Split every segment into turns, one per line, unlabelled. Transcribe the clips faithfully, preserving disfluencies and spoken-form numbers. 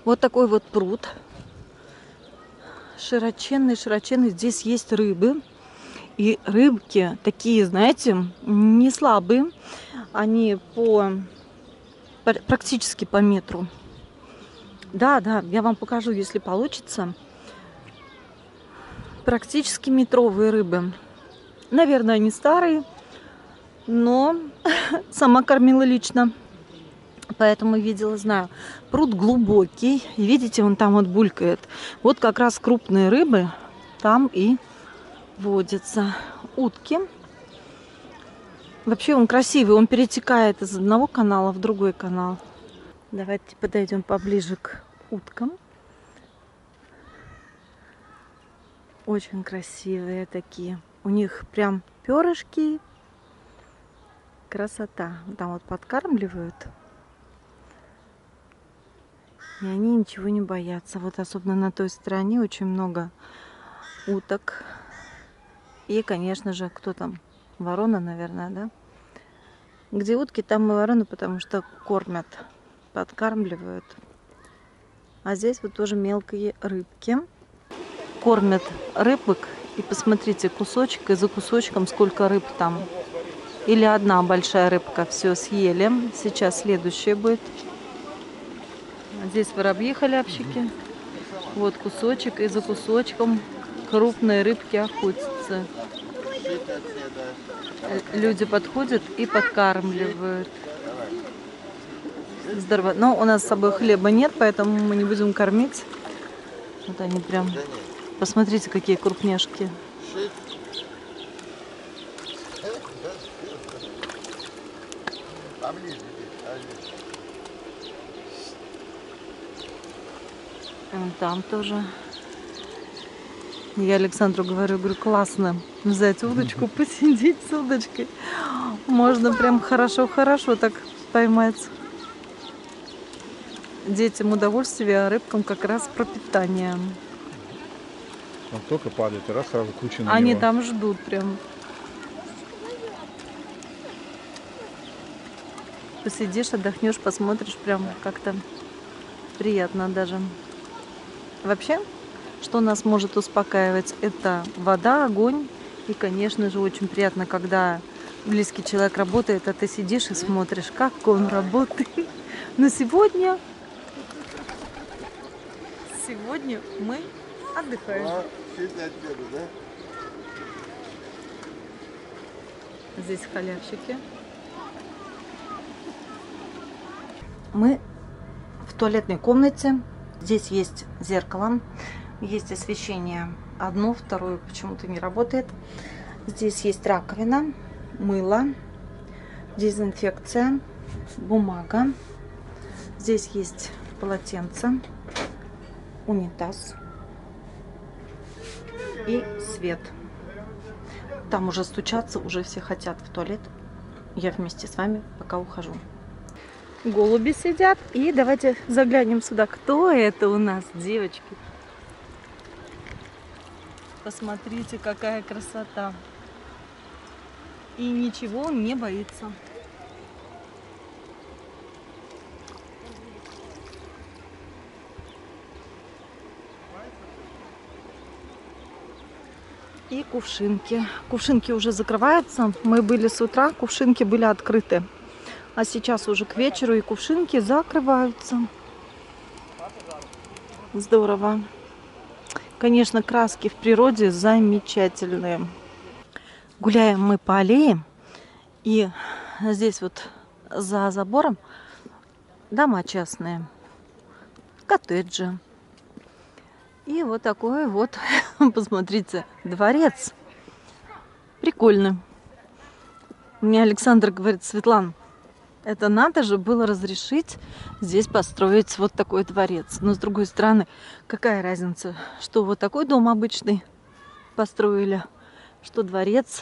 Вот такой вот пруд. Широченный, широченный. Здесь есть рыбы. И рыбки такие, знаете, не слабые. Они по практически по метру. Да, да, я вам покажу, если получится. Практически метровые рыбы. Наверное, они старые, но сама кормила лично. Поэтому видела, знаю. Пруд глубокий. И видите, он там вот булькает. Вот как раз крупные рыбы там и водятся. Утки. Вообще он красивый. Он перетекает из одного канала в другой канал. Давайте подойдем поближе к уткам. Очень красивые такие. У них прям перышки. Красота. Там вот подкармливают. И они ничего не боятся. Вот особенно на той стороне очень много уток. И, конечно же, кто там? Ворона, наверное, да? Где утки, там и вороны, потому что кормят, подкармливают. А здесь вот тоже мелкие рыбки. Кормят рыбок. И посмотрите, кусочек, и за кусочком сколько рыб там. Или одна большая рыбка. Все съели. Сейчас следующая будет. Здесь воробьи халявщики. Вот кусочек, и за кусочком крупные рыбки охотятся. Люди подходят и подкармливают. Здорово. Но у нас с собой хлеба нет, поэтому мы не будем кормить. Вот они прям... Посмотрите, какие крупняшки. Там тоже. Я Александру говорю, говорю, классно взять удочку, посидеть с удочкой. Можно прям хорошо-хорошо так поймать. Детям удовольствие, а рыбкам как раз пропитание.
Он только падает, и раз сразу куча на
Они
него.
там ждут прям. Посидишь, отдохнешь, посмотришь, прям как-то приятно даже. Вообще, что нас может успокаивать, это вода, огонь. И, конечно же, очень приятно, когда близкий человек работает, а ты сидишь и смотришь, как он работает. Но сегодня, сегодня мы отдыхаем. Здесь халявщики. Мы в туалетной комнате. Здесь есть зеркало, есть освещение одно, второе почему-то не работает. Здесь есть раковина, мыло, дезинфекция, бумага. Здесь есть полотенце, унитаз и свет. Там уже стучатся, уже все хотят в туалет. Я вместе с вами пока ухожу. Голуби сидят. И давайте заглянем сюда. Кто это у нас, девочки? Посмотрите, какая красота. И ничего он не боится. И кувшинки. Кувшинки уже закрываются. Мы были с утра, кувшинки были открыты. А сейчас уже к вечеру и кувшинки закрываются. Здорово. Конечно, краски в природе замечательные. Гуляем мы по аллее. И здесь вот за забором дома частные. Коттеджи. И вот такой вот, посмотрите, дворец. Прикольно. Мне Александр говорит: Светлана, это надо же было разрешить здесь построить вот такой дворец. Но с другой стороны, какая разница, что вот такой дом обычный построили, что дворец.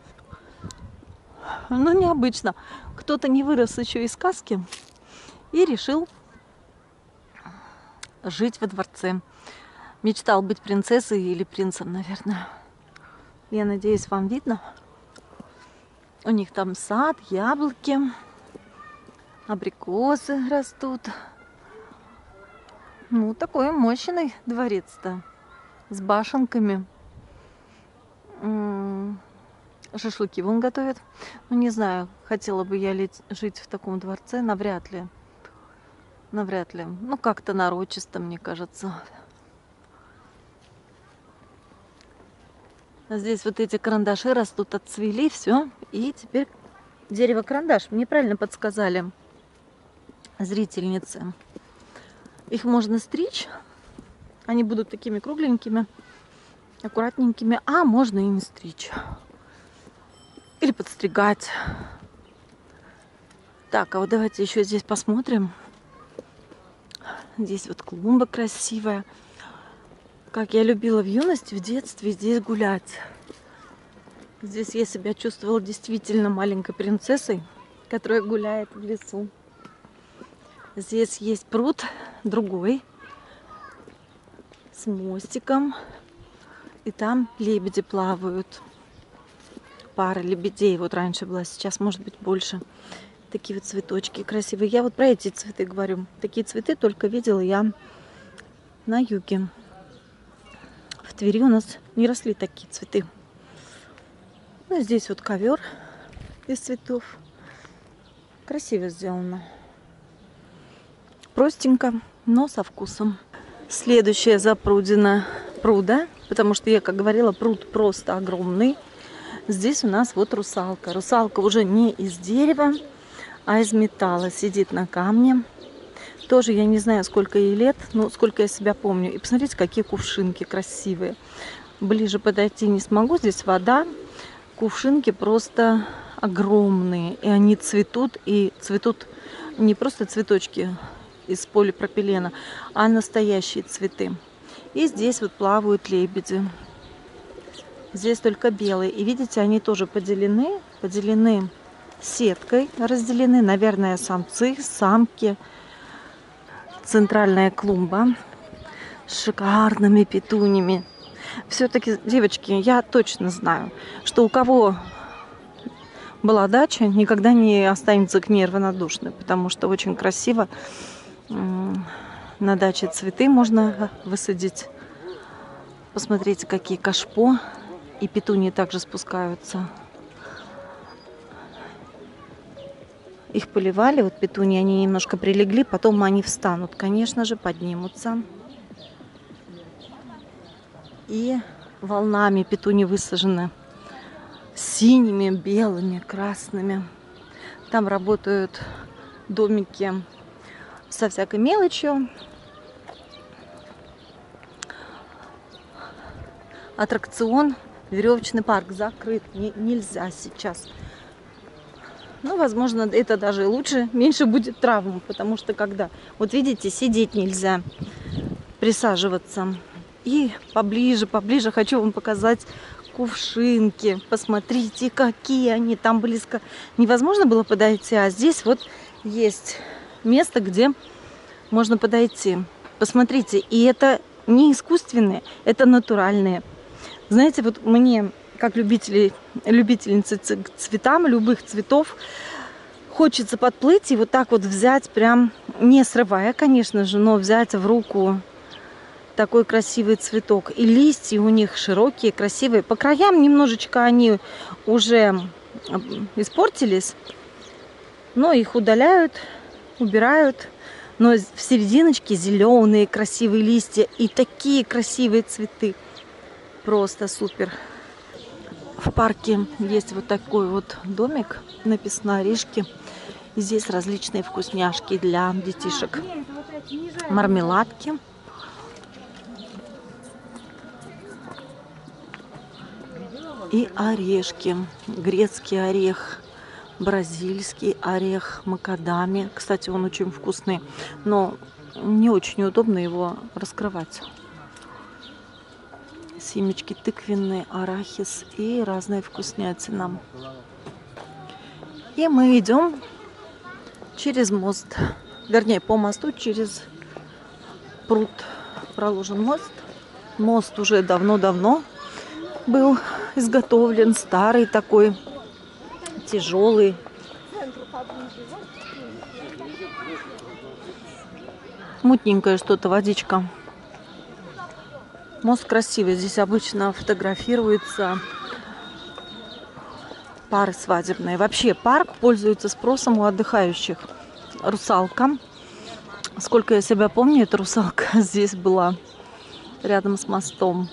Ну, необычно. Кто-то не вырос еще из сказки и решил жить во дворце. Мечтал быть принцессой или принцем, наверное. Я надеюсь, вам видно. У них там сад, яблоки, абрикосы растут. Ну, такой мощный дворец-то. С башенками. М, Шашлыки вон готовят. Ну, не знаю, хотела бы я ли жить в таком дворце. Навряд ли. Навряд ли. Ну, как-то нарочисто, мне кажется. А здесь вот эти карандаши растут, отцвели, все. И теперь дерево-карандаш. Мне правильно подсказали зрительницы. Их можно стричь. Они будут такими кругленькими, аккуратненькими. А можно и не стричь. Или подстригать. Так, а вот давайте еще здесь посмотрим. Здесь вот клумба красивая. Как я любила в юности, в детстве здесь гулять. Здесь я себя чувствовала действительно маленькой принцессой, которая гуляет в лесу. Здесь есть пруд другой, с мостиком. И там лебеди плавают. Пара лебедей. Вот раньше была, сейчас может быть больше. Такие вот цветочки красивые. Я вот про эти цветы говорю. Такие цветы только видела я на юге. В Твери у нас не росли такие цветы. Ну, здесь вот ковер из цветов. Красиво сделано. Простенько, но со вкусом. Следующая запрудина пруда, потому что я, как говорила, пруд просто огромный. Здесь у нас вот русалка. Русалка уже не из дерева, а из металла. Сидит на камне. Тоже я не знаю, сколько ей лет, но сколько я себя помню. И посмотрите, какие кувшинки красивые. Ближе подойти не смогу. Здесь вода. Кувшинки просто огромные. И они цветут. И цветут не просто цветочки из полипропилена, а настоящие цветы. И здесь вот плавают лебеди. Здесь только белые. И видите, они тоже поделены. Поделены сеткой. Разделены. Наверное, самцы, самки. Центральная клумба с шикарными петунями. Все-таки, девочки, я точно знаю, что у кого была дача, никогда не останется к ней равнодушной, потому что очень красиво на даче цветы можно высадить. Посмотрите, какие кашпо. И петунии также спускаются. Их поливали, вот петунии, они немножко прилегли, потом они встанут, конечно же, поднимутся. И волнами петунии высажены синими, белыми, красными. Там работают домики со всякой мелочью. Аттракцион, веревочный парк закрыт, не, нельзя сейчас. Ну, возможно, это даже и лучше, меньше будет травм, потому что когда, вот видите, сидеть нельзя, присаживаться. И поближе, поближе хочу вам показать кувшинки. Посмотрите, какие они там близко. Невозможно было подойти, а здесь вот есть место, где можно подойти. Посмотрите, и это не искусственные, это натуральные. Знаете, вот мне, как любители, любительницы к цветам, любых цветов, хочется подплыть и вот так вот взять, прям не срывая, конечно же, но взять в руку такой красивый цветок. И листья у них широкие, красивые. По краям немножечко они уже испортились, но их удаляют, убирают. Но в серединочке зеленые красивые листья и такие красивые цветы. Просто супер. В парке есть вот такой вот домик, написано «Орешки». И здесь различные вкусняшки для детишек. Мармеладки. И орешки. Грецкий орех, бразильский орех, макадами. Кстати, он очень вкусный, но не очень удобно его раскрывать. Семечки тыквенные, арахис и разная вкуснятина. И мы идем через мост. Вернее, по мосту через пруд проложен мост. Мост уже давно-давно был изготовлен, старый такой, тяжелый. мутненькое что-то, водичка. Мост красивый. Здесь обычно фотографируются пары свадебные. Вообще парк пользуется спросом у отдыхающих. Русалка. Сколько я себя помню, эта русалка здесь была рядом с мостом.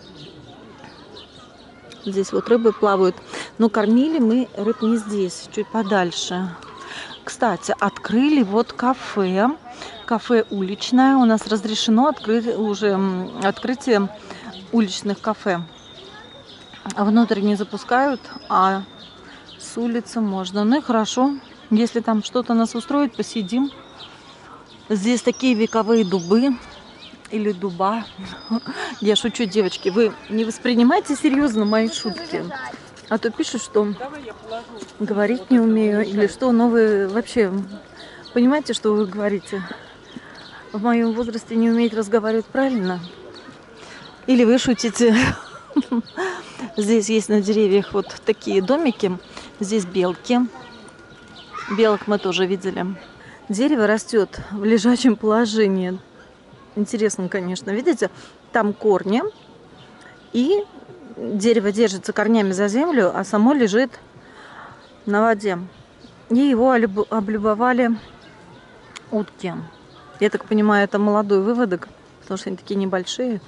Здесь вот рыбы плавают. Но кормили мы рыб не здесь, чуть подальше. Кстати, открыли вот кафе. Кафе уличное. У нас разрешено открыть уже открытие уличных кафе. Внутрь не запускают, а с улицы можно. Ну и хорошо. Если там что-то нас устроит, посидим. Здесь такие вековые дубы. Или дуба. Я шучу, девочки. Вы не воспринимайте серьезно мои шутки. А то пишут, что говорить не умею. Или что, но вы вообще понимаете, что вы говорите? В моем возрасте не умеете разговаривать правильно? Или вы шутите? Здесь есть на деревьях вот такие домики. Здесь белки. Белок мы тоже видели. Дерево растет в лежачем положении. Интересно, конечно. Видите, там корни. И дерево держится корнями за землю, а само лежит на воде. И его облюбовали утки. Я так понимаю, это молодой выводок, потому что они такие небольшие.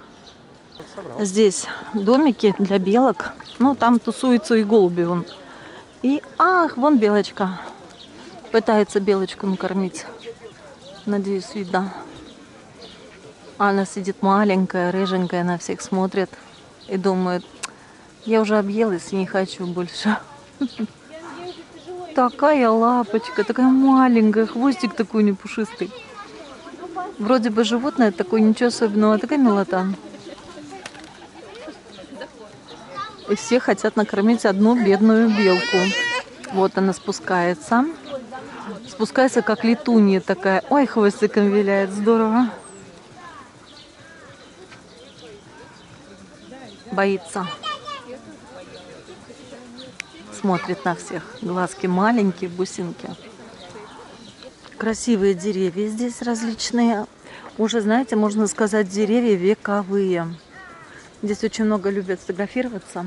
Здесь домики для белок. Ну, там тусуются и голуби. Вон. И, ах, вон белочка. Пытается белочку накормить. Надеюсь, видно. Она сидит маленькая, рыженькая, на всех смотрит. И думает, я уже объелась и не хочу больше. Такая лапочка, такая маленькая, хвостик такой непушистый. Вроде бы животное такое, ничего особенного, такая милота. И все хотят накормить одну бедную белку. Вот она спускается. Спускается, как летунья такая. Ой, хвостиком виляет, здорово. Боится. Смотрит на всех. Глазки маленькие, бусинки. Красивые деревья здесь различные. Уже, знаете, можно сказать, деревья вековые. Здесь очень много любят фотографироваться.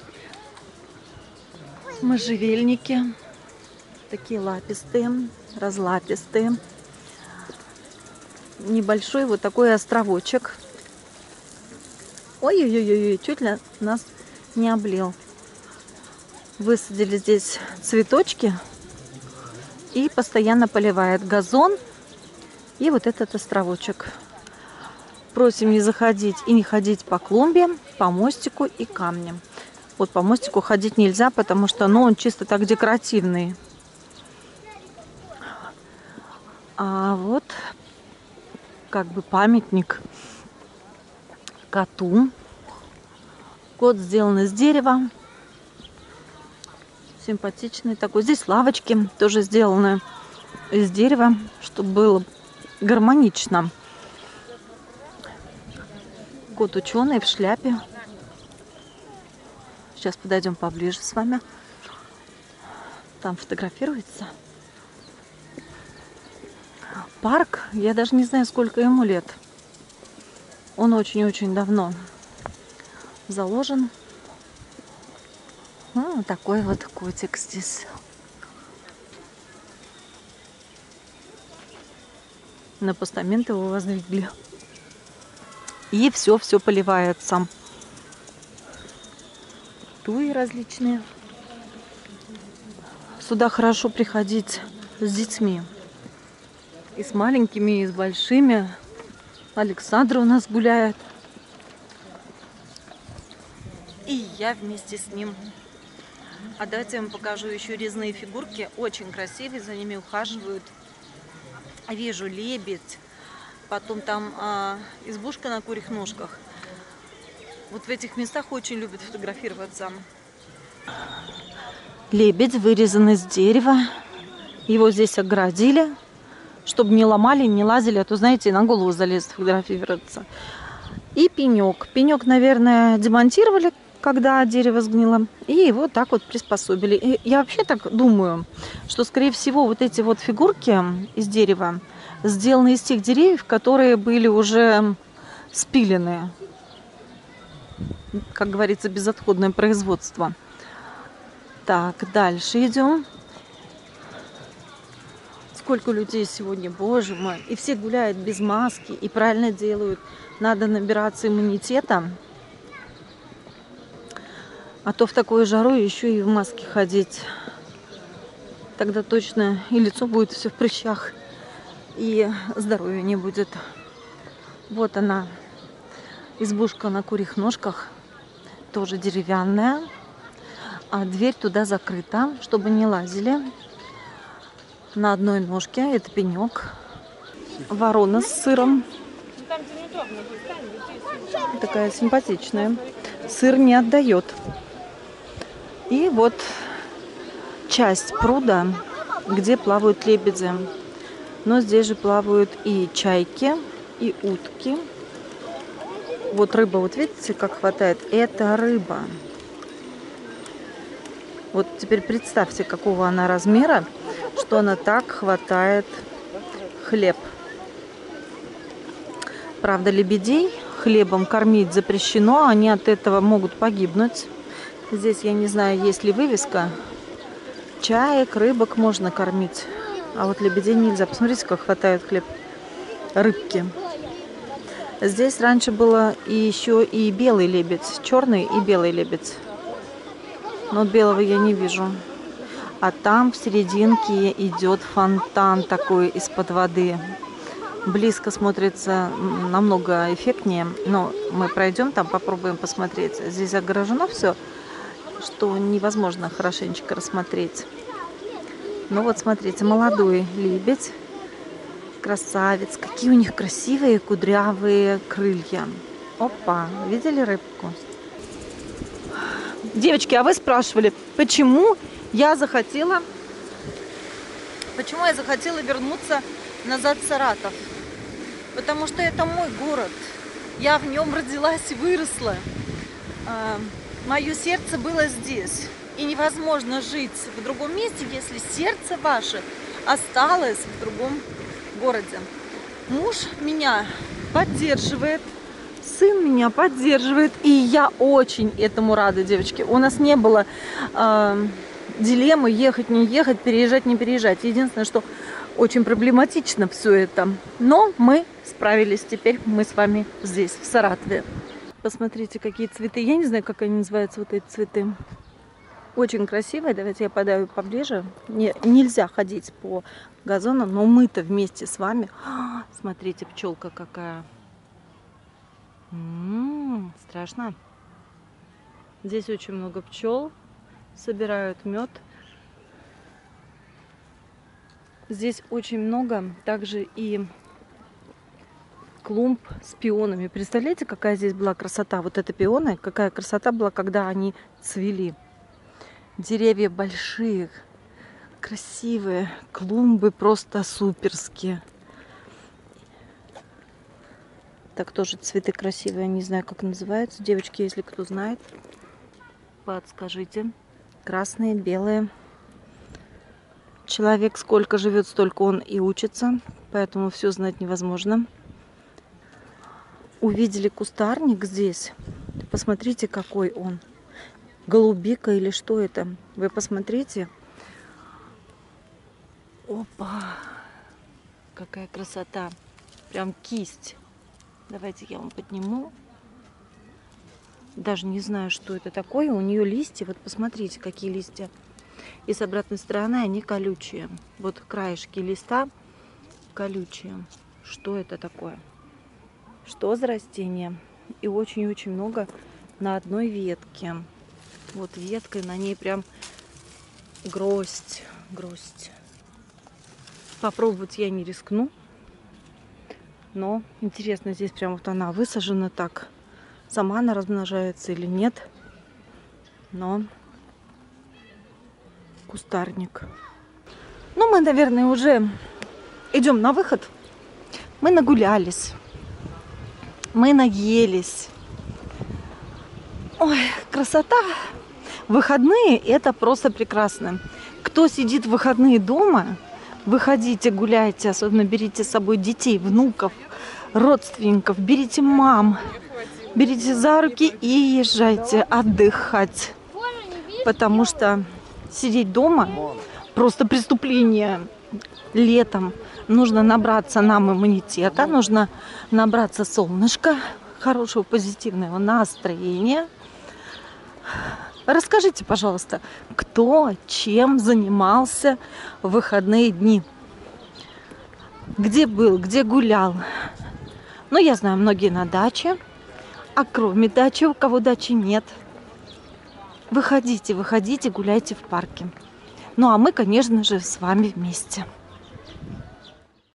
Можжевельники. Такие лапистые, разлапистые. Небольшой вот такой островочек. Ой-ой-ой, чуть ли нас не облил. Высадили здесь цветочки и постоянно поливает газон и вот этот островочек. Просим не заходить и не ходить по клумбе, по мостику и камням. Вот по мостику ходить нельзя, потому что ну, он чисто так декоративный. А вот как бы памятник коту. Кот сделан из дерева. Симпатичный такой. Здесь лавочки тоже сделаны из дерева, чтобы было гармонично. Кот ученый в шляпе. Сейчас подойдем поближе с вами. Там фотографируется. Парк, я даже не знаю, сколько ему лет. Он очень-очень давно заложен. Ну, такой вот котик здесь. На постамент его воздвигли. И все-все поливается. Туи различные. Сюда хорошо приходить с детьми. И с маленькими, и с большими. Александр у нас гуляет. И я вместе с ним. А давайте я вам покажу еще резные фигурки. Очень красивые, за ними ухаживают. Вижу лебедь. Потом там а, избушка на курьих ножках. Вот в этих местах очень любят фотографироваться. Лебедь вырезан из дерева. Его здесь оградили, чтобы не ломали, не лазили, а то, знаете, на голову залезет фотографироваться. И пенек. Пенек, наверное, демонтировали, когда дерево сгнило, и его так вот приспособили. И я вообще так думаю, что, скорее всего, вот эти вот фигурки из дерева сделаны из тех деревьев, которые были уже спилены. Как говорится, безотходное производство. Так, дальше идем. Сколько людей сегодня, боже мой. И все гуляют без маски, и правильно делают. Надо набираться иммунитета. А то в такую жару еще и в маске ходить. Тогда точно и лицо будет все в прыщах, и здоровья не будет. Вот она, избушка на курьих ножках, тоже деревянная. А дверь туда закрыта, чтобы не лазили. На одной ножке, это пенек. Ворона с сыром. Такая симпатичная. Сыр не отдает. И вот часть пруда, где плавают лебеди. Но здесь же плавают и чайки, и утки. Вот рыба, вот видите, как хватает? Это рыба. Вот теперь представьте, какого она размера, что она так хватает хлеб. Правда, лебедей хлебом кормить запрещено, они от этого могут погибнуть. Здесь, я не знаю, есть ли вывеска. Чаек, рыбок можно кормить, а вот лебедей нельзя. Посмотрите, как хватает хлеб. Рыбки. Здесь раньше было и еще и белый лебедь, черный и белый лебедь. Но белого я не вижу. А там в серединке идет фонтан такой из-под воды. Близко смотрится намного эффектнее. Но мы пройдем там, попробуем посмотреть. Здесь огорожено все, что невозможно хорошенечко рассмотреть. Ну вот смотрите, молодой лебедь. Красавец. Какие у них красивые кудрявые крылья. Опа, видели рыбку? Девочки, а вы спрашивали, почему я захотела, почему я захотела вернуться назад в Саратов? Потому что это мой город. Я в нем родилась и выросла. Мое сердце было здесь. И невозможно жить в другом месте, если сердце ваше осталось в другом городе. Муж меня поддерживает. Сын меня поддерживает, и я очень этому рада, девочки. У нас не было э, дилеммы ехать, не ехать, переезжать, не переезжать. Единственное, что очень проблематично все это. Но мы справились, теперь мы с вами здесь, в Саратове. Посмотрите, какие цветы. Я не знаю, как они называются, вот эти цветы. Очень красивые. Давайте я подаю поближе. Не, нельзя ходить по газону, но мы-то вместе с вами. А, смотрите, пчелка какая. М-м, страшно. Здесь очень много пчел, собирают мед. Здесь очень много также и клумб с пионами. Представляете, какая здесь была красота? Вот это пионы, какая красота была, когда они цвели. Деревья большие, красивые, клумбы просто суперские. Так, тоже цветы красивые, не знаю, как называются. Девочки, если кто знает, подскажите. Красные, белые. Человек сколько живет, столько он и учится, поэтому все знать невозможно. Увидели кустарник здесь. Посмотрите, какой он. Голубика или что это? Вы посмотрите. Опа! Какая красота. Прям кисть. Давайте я вам подниму. Даже не знаю, что это такое. У нее листья. Вот посмотрите, какие листья. И с обратной стороны они колючие. Вот краешки листа колючие. Что это такое? Что за растение? И очень-очень много на одной ветке. Вот ветка, и на ней прям гроздь. Гроздь. Попробовать я не рискну. Но интересно, здесь прям вот она высажена так. Сама она размножается или нет. Но кустарник. Ну, мы, наверное, уже идем на выход. Мы нагулялись. Мы наелись. Ой, красота. Выходные — это просто прекрасно. Кто сидит в выходные дома, Выходите, гуляйте, особенно берите с собой детей, внуков, родственников, берите мам, берите за руки и езжайте отдыхать. Потому что сидеть дома просто преступление. Летом нужно набраться нам иммунитета, нужно набраться солнышка, хорошего позитивного настроения. Расскажите, пожалуйста, кто чем занимался в выходные дни? Где был, где гулял? Ну, я знаю, многие на даче, а кроме дачи, у кого дачи нет. Выходите, выходите, гуляйте в парке. Ну, а мы, конечно же, с вами вместе.